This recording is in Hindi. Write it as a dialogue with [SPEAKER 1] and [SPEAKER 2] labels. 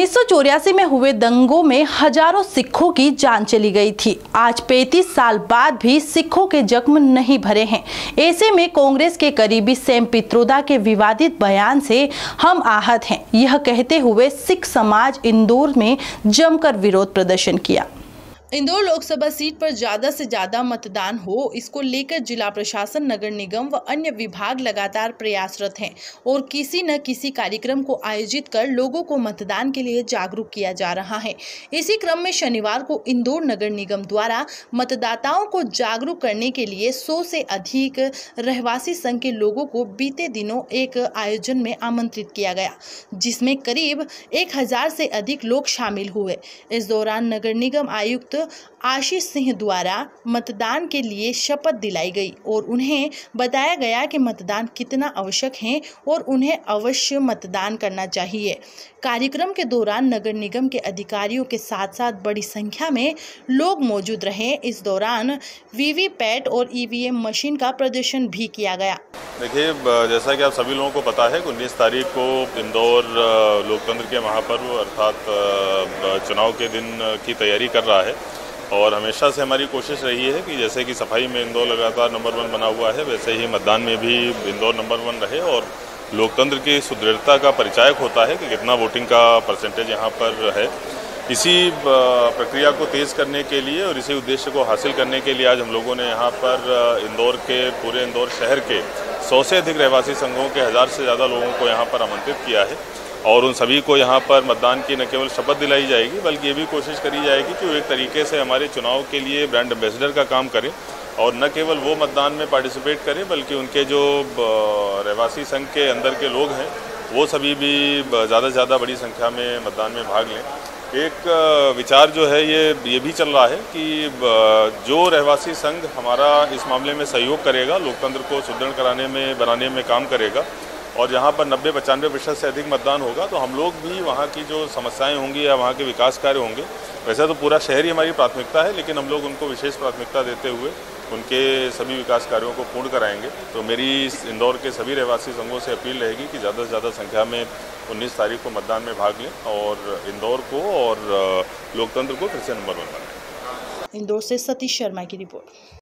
[SPEAKER 1] 1984 में हुए दंगों में हजारों सिखों की जान चली गई थी। आज 35 साल बाद भी सिखों के जख्म नहीं भरे हैं। ऐसे में कांग्रेस के करीबी सैम पित्रोदा के विवादित बयान से हम आहत हैं, यह कहते हुए सिख समाज इंदौर में जमकर विरोध प्रदर्शन किया। इंदौर लोकसभा सीट पर ज्यादा से ज्यादा मतदान हो, इसको लेकर जिला प्रशासन, नगर निगम व अन्य विभाग लगातार प्रयासरत हैं और किसी न किसी कार्यक्रम को आयोजित कर लोगों को मतदान के लिए जागरूक किया जा रहा है। इसी क्रम में शनिवार को इंदौर नगर निगम द्वारा मतदाताओं को जागरूक करने के लिए 100 से अधिक रहवासी संघ के लोगों को बीते दिनों एक आयोजन में आमंत्रित किया गया, जिसमें करीब 1000 से अधिक लोग शामिल हुए। इस दौरान नगर निगम आयुक्त आशीष सिंह द्वारा मतदान के लिए शपथ दिलाई गई और उन्हें बताया गया कि मतदान कितना आवश्यक है और उन्हें अवश्य मतदान करना चाहिए। कार्यक्रम के दौरान नगर निगम के अधिकारियों के साथ साथ बड़ी संख्या में लोग मौजूद रहे। इस दौरान वीवीपैट और ईवीएम मशीन का प्रदर्शन भी किया गया।
[SPEAKER 2] देखिए, जैसा कि आप सभी लोगों को पता है कि 19 तारीख को इंदौर लोकतंत्र के महापर्व अर्थात चुनाव के दिन की तैयारी कर रहा है और हमेशा से हमारी कोशिश रही है कि जैसे कि सफाई में इंदौर लगातार नंबर 1 बना हुआ है, वैसे ही मतदान में भी इंदौर नंबर 1 रहे और लोकतंत्र की सुदृढ़ता का परिचायक होता है कि कितना वोटिंग का परसेंटेज यहाँ पर है। इसी प्रक्रिया को तेज़ करने के लिए और इसी उद्देश्य को हासिल करने के लिए आज हम लोगों ने यहाँ पर इंदौर के पूरे इंदौर शहर के 100 से अधिक रहवासी संघों के 1000 से ज़्यादा लोगों को यहाँ पर आमंत्रित किया है और उन सभी को यहाँ पर मतदान की न केवल शपथ दिलाई जाएगी बल्कि ये भी कोशिश करी जाएगी कि वो एक तरीके से हमारे चुनाव के लिए ब्रांड एम्बेसडर का काम करें और न केवल वो मतदान में पार्टिसिपेट करें बल्कि उनके जो रहवासी संघ के अंदर के लोग हैं वो सभी भी ज़्यादा से ज़्यादा बड़ी संख्या में मतदान में भाग लें। एक विचार जो है ये भी चल रहा है कि जो रहवासी संघ हमारा इस मामले में सहयोग करेगा, लोकतंत्र को सुदृढ़ बनाने में काम करेगा और जहाँ पर 90-95% से अधिक मतदान होगा तो हम लोग भी वहाँ की जो समस्याएं होंगी या वहाँ के विकास कार्य होंगे, वैसे तो पूरा शहर ही हमारी प्राथमिकता है, लेकिन हम लोग उनको विशेष प्राथमिकता देते हुए उनके सभी विकास कार्यों को पूर्ण कराएंगे। तो मेरी इंदौर के सभी रहवासी संघों से अपील रहेगी कि ज़्यादा से ज़्यादा संख्या में 19 तारीख को मतदान में भाग लें और इंदौर को और लोकतंत्र को फिर से नंबर 1 बनाएं।
[SPEAKER 1] इंदौर से सतीश शर्मा की रिपोर्ट।